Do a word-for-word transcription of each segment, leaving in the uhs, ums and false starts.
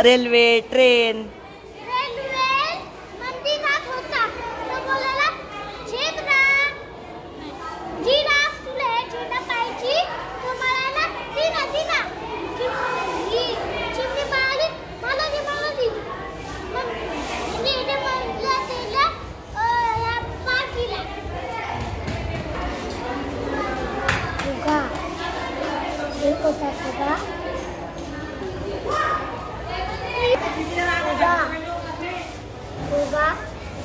Railway, train. Railway मंदिरात होता तो बोलायला झेब्रा जिराफ तुला झेब्रा पाहिजे तो म्हणाला दिना दिना ही चिमणी म्हणाली मला दे मला दे मग मी इथे म्हटलं त्याला या पाठीला उगा एक होता उगा मुलगा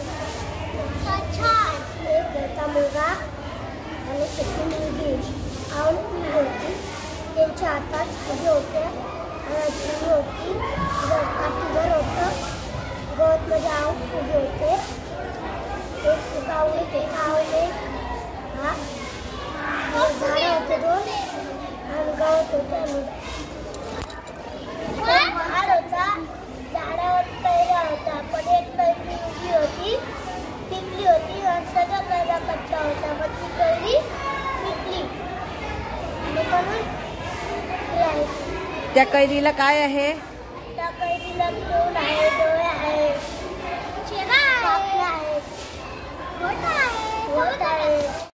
छान एक होता मुलगा आणि त्याची मुलगी आवड मुलगी होती त्यांच्या हातात फुगे होते आणि फुगे होती काठीवर होतं गवतमध्ये आऊन फुगे होते एक फुगा आवडत होता आवडले हा झाडं होते दोन आणि गवत होते झाड होता झाडावर कैऱ्या होता पण एक कैरी उभी होती पिकली होती आणि सगळं कैरा कच्चा होता मग ती कैरी पिकली म्हणून त्या कैरीला काय आहे? त्या कैरीला तोंड आहे डोळे आहे चेहरा आहे मोठा आहे